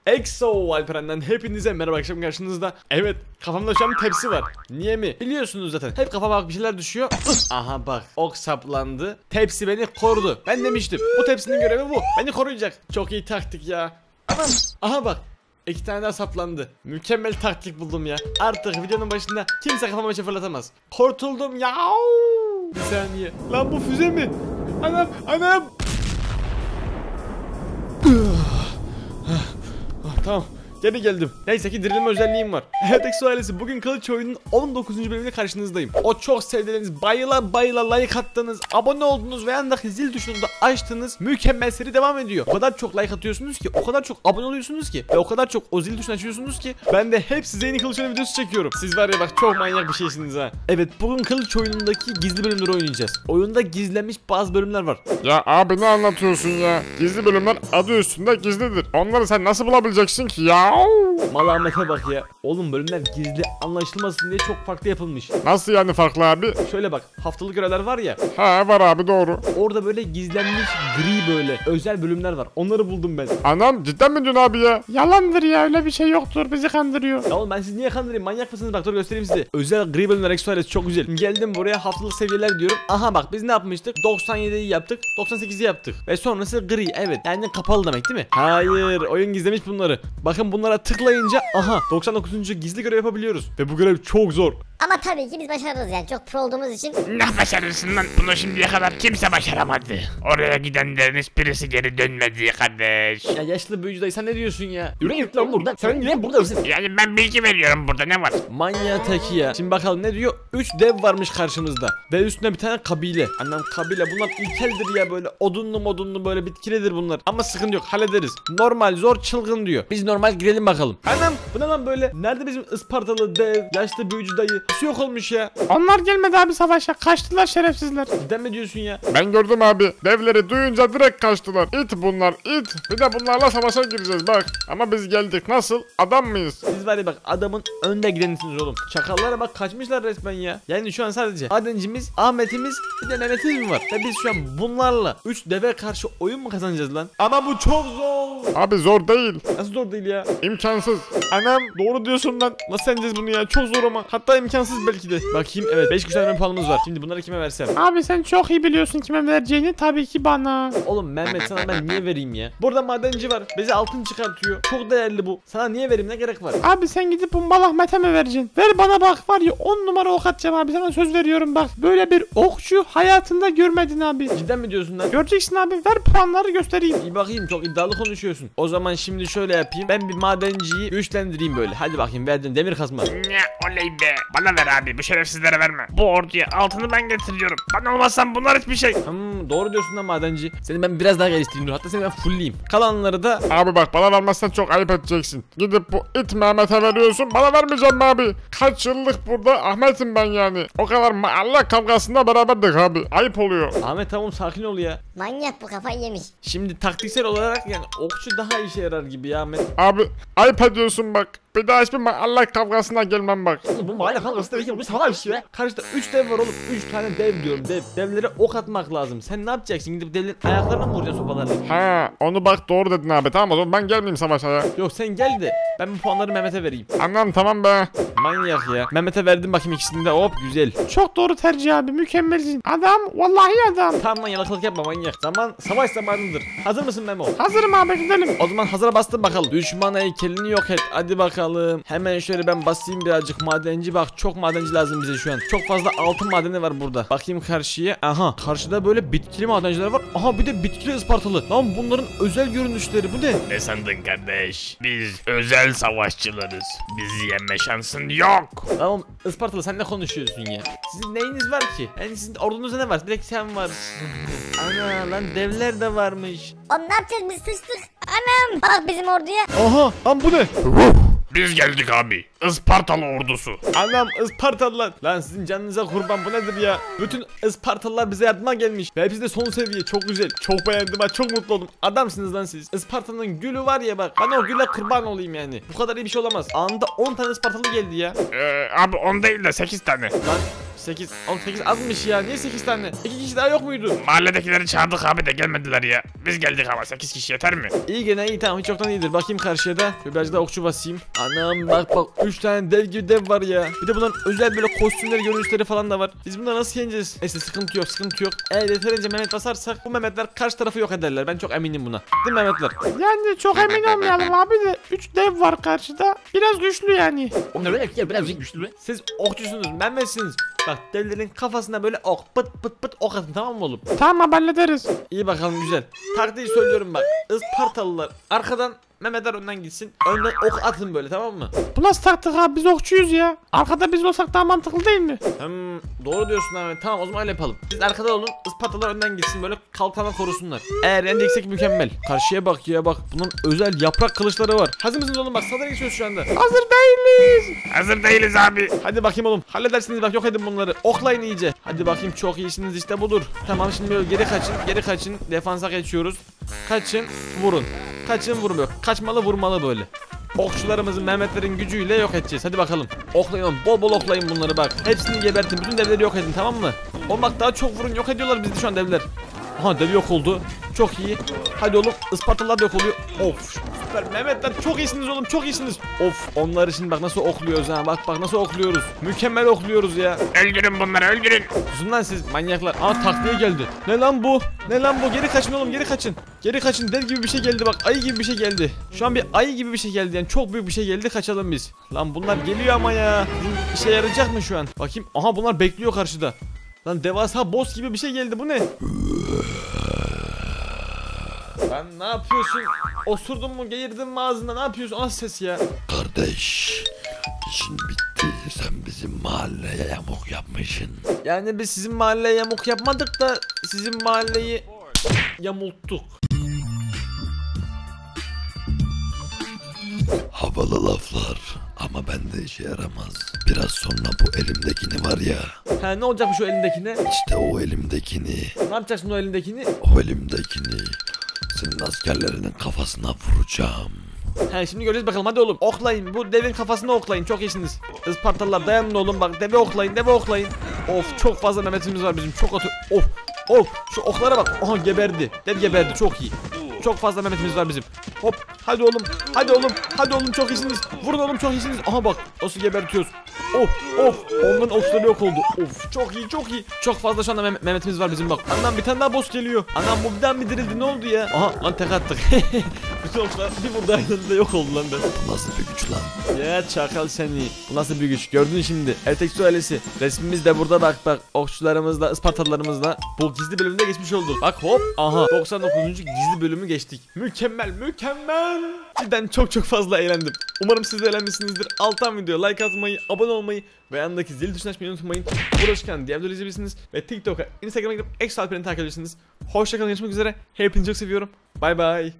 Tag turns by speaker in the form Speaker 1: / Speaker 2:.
Speaker 1: EXO Alperen'den hepinize merhaba, akşam karşınızda. Evet, kafamda şu an bir tepsi var. Niye mi? Biliyorsunuz zaten. Hep kafama bak bir şeyler düşüyor. Aha bak, ok saplandı. Tepsi beni korudu. Ben demiştim. Bu tepsinin görevi bu. Beni koruyacak. Çok iyi taktik ya. Aman. Aha bak. 2 tane daha saplandı. Mükemmel taktik buldum ya. Artık videonun başında kimse kafama bir şey fırlatamaz. Kurtuldum ya. Bir saniye. Lan bu füze mi? Anam. Tamam. Geri geldim. Neyse ki dirilme özelliğim var. Evet EXO ailesi, bugün Kılıç Oyun'un 19. bölümüyle karşınızdayım. O çok sevdiğiniz, bayıla like attığınız, abone oldunuz ve yanındaki zil tuşunu da açtığınız mükemmel seri devam ediyor. O kadar çok like atıyorsunuz ki, o kadar çok abone oluyorsunuz ki ve o kadar çok o zil tuşunu açıyorsunuz ki ben de hep size yeni Kılıç Oyunu videosu çekiyorum. Siz var ya bak, çok manyak bir şeysiniz ha. Evet, bugün Kılıç Oyun'undaki gizli bölümleri oynayacağız. Oyunda gizlenmiş bazı bölümler var.
Speaker 2: Ya abi ne anlatıyorsun ya? Gizli bölümler adı üstünde gizlidir. Onları sen nasıl bulabileceksin ki ya?
Speaker 1: Mal Ahmet'e bak ya. Oğlum bölümler gizli anlaşılmasın diye çok farklı yapılmış.
Speaker 2: Nasıl yani farklı abi?
Speaker 1: Şöyle bak, haftalık görevler var ya.
Speaker 2: Ha var abi, doğru.
Speaker 1: Orada böyle gizlenmiş gri böyle özel bölümler var. Onları buldum ben.
Speaker 2: Anam cidden mi diyorsun abi ya? Yalandır ya, öyle bir şey yoktur, bizi kandırıyor.
Speaker 1: Ya oğlum ben sizi niye kandırayım, manyak mısınız? Bak dur göstereyim size. Özel gri bölümler EXO ailesi çok güzel. Geldim buraya, haftalık seviyeler diyorum. Aha bak, biz ne yapmıştık? 97'yi yaptık, 98'i yaptık. Ve sonrası gri, evet. Yani kapalı demek değil mi? Hayır, oyun gizlemiş bunları. Bakın bunlara tıklayınca aha 99. gizli görev yapabiliyoruz. Ve bu görev çok zor.
Speaker 3: Ama tabii ki biz başarırız yani, çok pro olduğumuz için.
Speaker 4: Ne başarırsın lan? Bunu şimdiye kadar kimse başaramadı. Oraya gidenlerin hiçbirisi geri dönmedi kardeş.
Speaker 1: Ya yaşlı büyücü dayı, sen ne diyorsun ya? Yürü git lan buradan. Sen niye buradasın?
Speaker 4: Yani ben bilgi veriyorum, burada ne var?
Speaker 1: Manyağı teki ya. Şimdi bakalım ne diyor? 3 dev varmış karşımızda. Ve üstüne bir tane kabile. Annem kabile. Bunlar ilkeldir ya, böyle odunlu modunlu, böyle bitkilidir bunlar. Ama sıkıntı yok, hallederiz. Normal, zor, çılgın diyor. Biz normal girelim bakalım. Annem bu ne lan böyle? Nerede bizim Ispartalı dev, yaşlı büyücü dayı? Bir şey yok olmuş ya.
Speaker 2: Onlar gelmedi abi savaşa, kaçtılar şerefsizler.
Speaker 1: Cidden mi diyorsun ya?
Speaker 2: Ben gördüm abi, devleri duyunca direkt kaçtılar. İt bunlar, it. Bir de bunlarla savaşa gireceğiz bak. Ama biz geldik, nasıl? Adam mıyız?
Speaker 1: Siz var ya bak, adamın önde gidenisiniz oğlum. Çakallara bak, kaçmışlar resmen ya. Yani şu an sadece Adencimiz, Ahmet'imiz, bir de Mehmet'imiz mi var? Ve biz şu an bunlarla 3 deve karşı oyun mu kazanacağız lan? Ama bu çok zor.
Speaker 2: Abi zor değil.
Speaker 1: Nasıl zor değil ya?
Speaker 2: İmkansız.
Speaker 1: Anam doğru diyorsun lan. Nasıl yeneceğiz bunu ya? Çok zor ama. Hatta imkansız belki de. Bakayım, evet 5 güçlendirme puanımız var. Şimdi bunları kime versem?
Speaker 2: Abi sen çok iyi biliyorsun kime vereceğini, tabii ki bana.
Speaker 1: Oğlum Mehmet, sana ben niye vereyim ya? Burada madenci var. Bize altın çıkartıyor. Çok değerli bu. Sana niye vereyim, ne gerek var?
Speaker 2: Abi sen gidip Umbal Ahmet'e mi vereceksin? Ver bana bak, var ya 10 numara ok atacağım abi, sana söz veriyorum bak. Böyle bir okçu hayatında görmedin abi.
Speaker 1: Cidden mi diyorsun lan?
Speaker 2: Göreceksin abi, ver puanları göstereyim.
Speaker 1: İyi bakayım, çok iddialı konuşuyorsun. O zaman şimdi şöyle yapayım. Ben bir madenciyi güçlendireyim böyle. Hadi bakayım, verdim demir kazma.
Speaker 4: Ne oley be. Bana ver abi, bu şerefsizlere verme. Bu orduya altını ben getiriyorum. Ben olmazsam bunlar hiçbir şey.
Speaker 1: Doğru diyorsun lan madenci. Seni ben biraz daha geliştireyim dur. Hatta seni ben fullleyeyim. Kalanları da
Speaker 2: Abi bak, bana vermezsen çok ayıp edeceksin. Gidip bu it Mehmet'e veriyorsun, bana vermeyeceğim abi. Kaç yıllık burada Ahmet'im ben yani. O kadar mahalle kavgasında beraberdik abi. Ayıp oluyor.
Speaker 1: Ahmet tamam, sakin ol ya.
Speaker 3: Manyak, bu kafayı yemiş.
Speaker 1: Şimdi taktiksel olarak yani okçu daha işe yarar gibi ya Ahmet.
Speaker 2: Abi ayıp ediyorsun bak. Bir daha hiçbir mahalle kavgasına gelmem bak.
Speaker 1: Bu mahalle kavgası da bir savaş ya. Karşıda 3 dev var oğlum. 3 tane dev diyorum, dev. Devlere ok atmak lazım. Sen ne yapacaksın? Gidip devlerin ayaklarına mı vuracaksın sopalarla?
Speaker 2: Ha, onu bak doğru dedin abi, tamam o zaman ben gelmeyeyim savaşa ya.
Speaker 1: Yok sen gel de ben bu puanları Mehmet'e vereyim.
Speaker 2: Anlam tamam be.
Speaker 1: Manyak ya. Mehmet'e verdim bakayım ikisini de, hop güzel.
Speaker 2: Çok doğru tercih abi, mükemmelsin. Adam, vallahi adam.
Speaker 1: Tamam lan, yalakalık yapma manyak. Zaman savaş zamanıdır. Hazır mısın Memo?
Speaker 2: Hazırım abi, gidelim.
Speaker 1: O zaman hazıra bastım bakalım. Düşman heykelini yok et. Hadi bakalım. Hemen şöyle ben basayım birazcık. Madenci bak, çok madenci lazım bize şu an. Çok fazla altın madeni var burada. Bakayım karşıya. Aha, karşıda böyle bitkili madenciler var. Aha, bir de bitkili Ispartalı. Lan bunların özel görünüşleri, bu ne?
Speaker 4: Ne sandın kardeş? Biz özel savaşçılarız. Bizi yenme şansın yok.
Speaker 1: Tamam Ispartalı, sen ne konuşuyorsun ya? Sizin neyiniz var ki? Yani sizin ordunuzda ne var? Direkt sen varsın. Ana lan, devler de varmış.
Speaker 3: Oğlum ne yapacağız, biz sıçtık. Anam bak bizim orduya.
Speaker 1: Aha lan, bu ne?
Speaker 4: Biz geldik abi. Ispartalı ordusu.
Speaker 1: Anam Ispartalılar. Lan sizin canınıza kurban, bu nedir ya? Bütün Ispartalılar bize yardıma gelmiş. Ve hepsi de son seviye, çok güzel. Çok beğendim ha, çok mutlu oldum. Adamsınız lan siz. Isparta'nın gülü var ya bak. Ben o güle kurban olayım yani. Bu kadar iyi bir şey olamaz. Anında 10 tane Ispartalı geldi ya.
Speaker 4: Abi 10 değil de 8 tane.
Speaker 1: Lan 8, 18 azmış ya. Niye 8 tane? 2 kişi daha yok muydu?
Speaker 4: Mahalledekileri çağırdık abi de gelmediler ya. Biz geldik ama 8 kişi yeter mi?
Speaker 1: İyi gene iyi, tamam, hiç yoktan iyidir. Bakayım karşıya da. Birazcık daha okçu basayım. Anam bak 3 tane dev gibi dev var ya. Bir de bunların özel böyle kostümleri, görünüşleri falan da var. Biz bunları nasıl yeneceğiz? Neyse sıkıntı yok, sıkıntı yok. Eğer yeterince Mehmet basarsak bu Mehmetler karşı tarafı yok ederler. Ben çok eminim buna. Değil mi Mehmetler?
Speaker 2: Yani çok emin olmayalım abi de 3 dev var karşıda. Biraz güçlü yani.
Speaker 4: Onlar birazcık güçlü.
Speaker 1: Siz okçusunuz, Mehmetsiniz. Bak devlerin kafasına böyle ok pıt pıt pıt ok atın, tamam mı oğlum?
Speaker 2: Tamam hallederiz.
Speaker 1: İyi bakalım, güzel. Taktiği söylüyorum bak. Ispartalılar arkadan, Mehmetler önden gitsin. Önden ok atın böyle, tamam mı?
Speaker 2: Bu nasıl taktik abi, biz okçuyuz ya. Arkada biz olsak daha mantıklı değil mi?
Speaker 1: Doğru diyorsun Ahmet. Tamam, o zaman öyle yapalım. Siz arkada olun, Ispartalılar önden gitsin, böyle kalkanla korusunlar. Eğer yeneceksek mükemmel. Karşıya bak ya, bak. Bunun özel yaprak kılıçları var. Hazır mısınız oğlum? Bak saldırı geçiyoruz şu anda.
Speaker 2: Hazır değiliz.
Speaker 4: Hazır değiliz abi.
Speaker 1: Hadi bakayım oğlum. Halledersiniz bak, yok edin bunları. Oklayın iyice. Hadi bakayım, çok iyisiniz işte, budur. Tamam, şimdi böyle geri kaçın, geri kaçın. Defansa geçiyoruz. Kaçın, vurun. Kaçın, vurun böyle. Kaçmalı, vurmalı böyle. Okçularımızın, Mehmetlerin gücüyle yok edeceğiz. Hadi bakalım. Oklayın oğlum. Bol bol oklayın bunları bak. Hepsini gebertin. Bütün devleri yok edin, tamam mı? Oğlum bak, daha çok vurun. Yok ediyorlar bizi şu an devler. Aha, dev yok oldu. Çok iyi. Hadi oğlum, Ispartalılar da yok oluyor. Of, süper. Mehmetler çok iyisiniz oğlum, çok iyisiniz. Of, onları şimdi bak nasıl okluyoruz ha. Bak nasıl okluyoruz. Mükemmel okluyoruz ya.
Speaker 4: Öldürün bunları, öldürün.
Speaker 1: Susun lan siz manyaklar. Aa, takviye geldi. Ne lan bu? Ne lan bu? Geri kaçın oğlum, geri kaçın. Geri kaçın, dev gibi bir şey geldi bak. Ayı gibi bir şey geldi. Şu an bir ayı gibi bir şey geldi yani. Çok büyük bir şey geldi, kaçalım biz. Lan bunlar geliyor ama ya. Bizim işe yarayacak mı şu an? Bakayım. Aha, bunlar bekliyor karşıda. Lan devasa boss gibi bir şey geldi, bu ne? Lan ne yapıyorsun? Osurdun mu, geğirdin mi ağzına, ne yapıyorsun? O nasıl ses ya?
Speaker 5: Kardeş, işin bitti. Sen bizim mahalleye yamuk yapmışsın.
Speaker 1: Yani biz sizin mahalleye yamuk yapmadık da sizin mahalleyi yamulttuk.
Speaker 5: Havalı laflar ama bende işe yaramaz. Biraz sonra bu elimdekini var ya.
Speaker 1: Ha, ne olacakmış o elindekine?
Speaker 5: İşte o elimdekini.
Speaker 1: Ne yapacaksın o elindekini?
Speaker 5: O elimdekini. Senin askerlerinin kafasına vuracağım.
Speaker 1: He, şimdi göreceğiz bakalım, hadi oğlum oklayın, bu devin kafasına oklayın, çok iyisiniz. Ispartalılar dayanın oğlum, bak deve oklayın, deve oklayın. Of, çok fazla Mehmetimiz var bizim, çok atı. Of, şu oklara bak. Aha, geberdi, dev geberdi, çok iyi. Çok fazla Mehmetimiz var bizim. Hop, hadi oğlum, hadi oğlum, hadi oğlum, çok iyisiniz. Vurun oğlum, çok iyisiniz. Aha bak nasıl gebertiyoruz. Of, onların okları yok oldu. Of, çok iyi, çok iyi. Çok fazla şu anda Mehmetimiz var bizim bak. Anam, bir tane daha boss geliyor. Anam, bu birden mi dirildi, ne oldu ya? Aha lan, tek attık. Bütün oklar bir burada aynı anda yok oldu lan.
Speaker 5: Bu nasıl bir güç lan?
Speaker 1: Ya çakal seni. Bu nasıl bir güç, gördün şimdi. Erteksu ailesi. Resmimiz de burada bak. Okçularımızla, Ispartalılarımızla bu gizli bölümde geçmiş olduk. Bak hop. Aha, 99. gizli bölümü geçtik. Mükemmel. Cidden çok fazla eğlendim. Umarım siz de eğlenmişsinizdir. Alttan videoya like atmayı, abone olmayı ve yanındaki zil tuşuna açmayı unutmayın. Burada çıkan diğer videoları izleyebilirsiniz ve TikTok'a, Instagram'a gidip Exo Alperen'i takip edebilirsiniz. Hoşçakalın, görüşmek üzere. Hepinizi çok seviyorum. Bay bay.